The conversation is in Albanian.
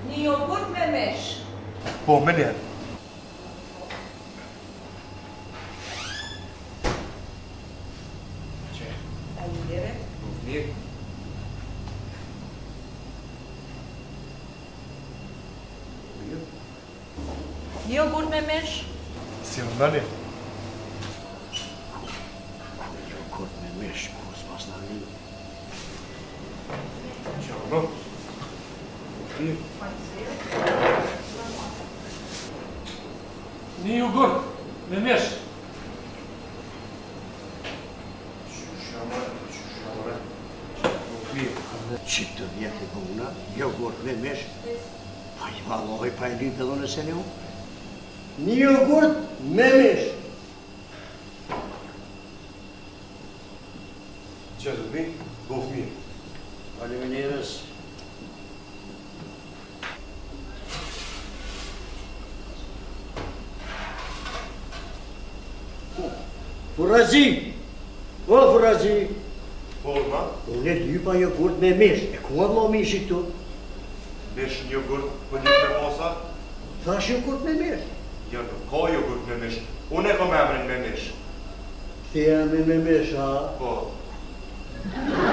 Një jogurt me mesh. Po, me njerë. Faleminderit. Mirë. Një jogurt me mesh. Si më ndani? Jogurt me mesh, po s'pas në një. Qo, no? Mirë. Një jogurt me mesh. Që të vjetë i bëna, jogurt me mesh. Pa i valoj, pa i lypë edhe në senjo. Një jogurt me mesh. Që të mi, bof mirë. Faleminderes. Furazi! O, Furazi! Po, ma? Unë e lypa jogurt me mesh. E ku a vlo mishi këtu? Mesh një jogurt për një me posa? Thash jogurt me mesh. Ja, nuk ka jogurt me mesh. Unë e kom emrin me mesh. Ti emrin me mesh, ha? Po.